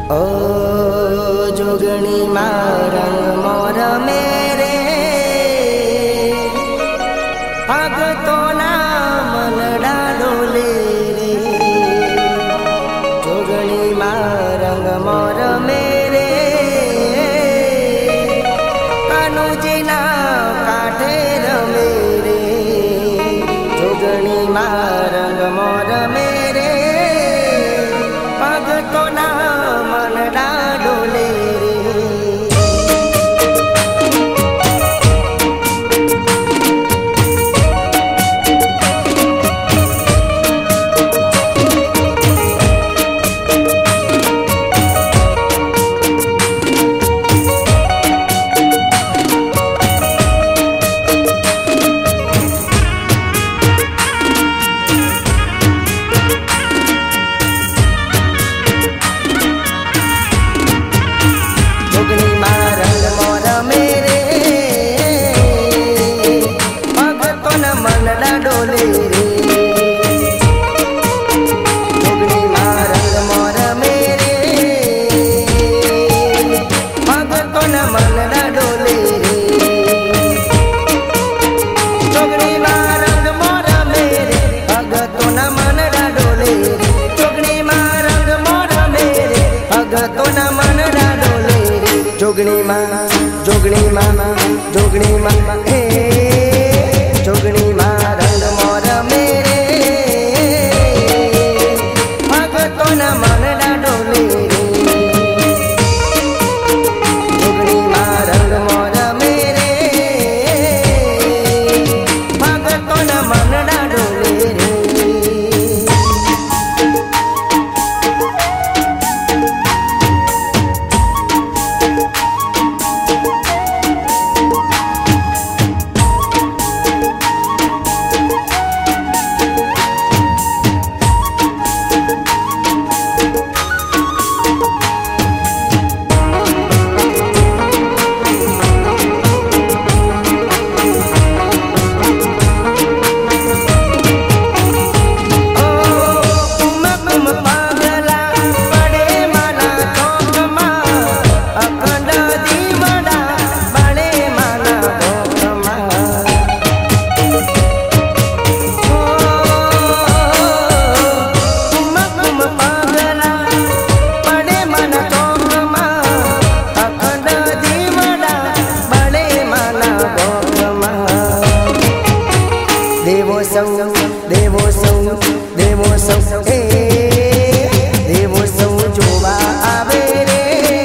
ओ जोगणी मारंग मोर मेरे भगतो ना मनडा डोले रे। जोगणी मारंग मोर मेरे कानुजी ना काठे रमे रे। जोगणी मारंग मोर मेरे भगतो ना मनडा डोले रे। जोगणी मारंग मोर मेरे भगतो न मनडा डोले रे। जोगणी मारंग मोर मेरे भगतो न मनडा डोले रे। जोगणी मारंग मोर मेरे भगतो न मनडा डोले रे। जोगणी मारंग मोर मेरे भगतो न मनडा डोले रे। जोगणी मामा जोगणी मामा हे जोगणी मारंग मोर मेरे भगतो न मनडा डोले रे। जोगणी मारंग मोर मेरे भगतो न मनडा डोले रे। देवो सौ हे देवो सौ जोवा आवे रे।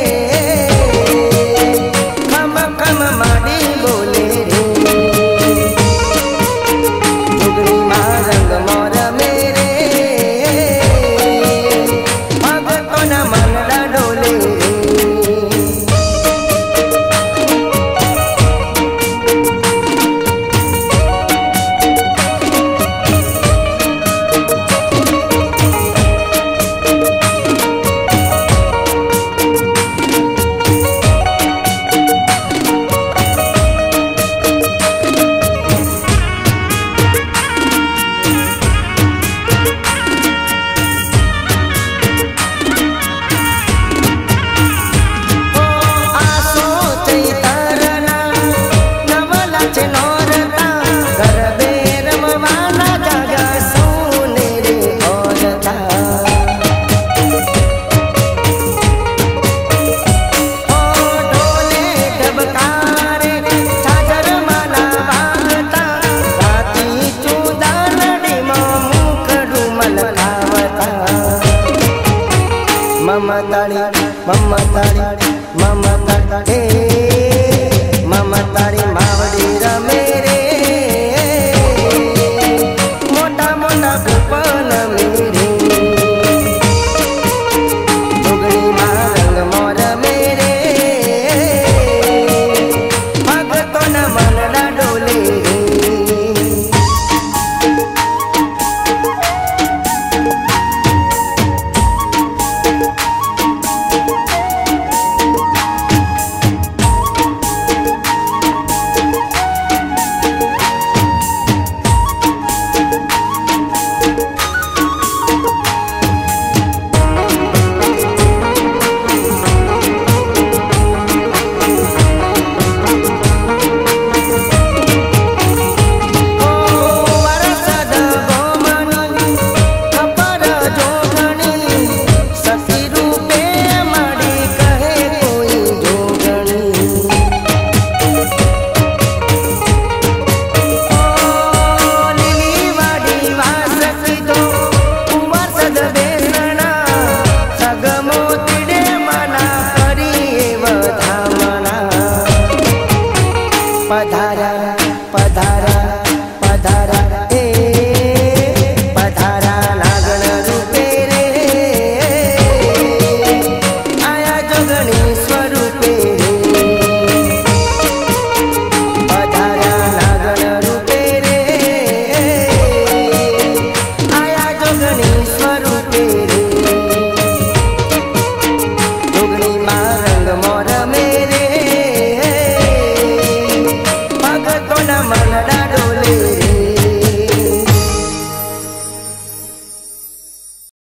खम खम माडी बोले रे। जोगणी मारंग मोर मेरे भगतो न मनडा डोले रे। ममताड़ी हे ममताड़ी मावड़ी रमे रे। मोटा मोटा गोपाल मेरे जोगणी मारंग मोर मेरे भगतो न मनडा डोले रे। મોર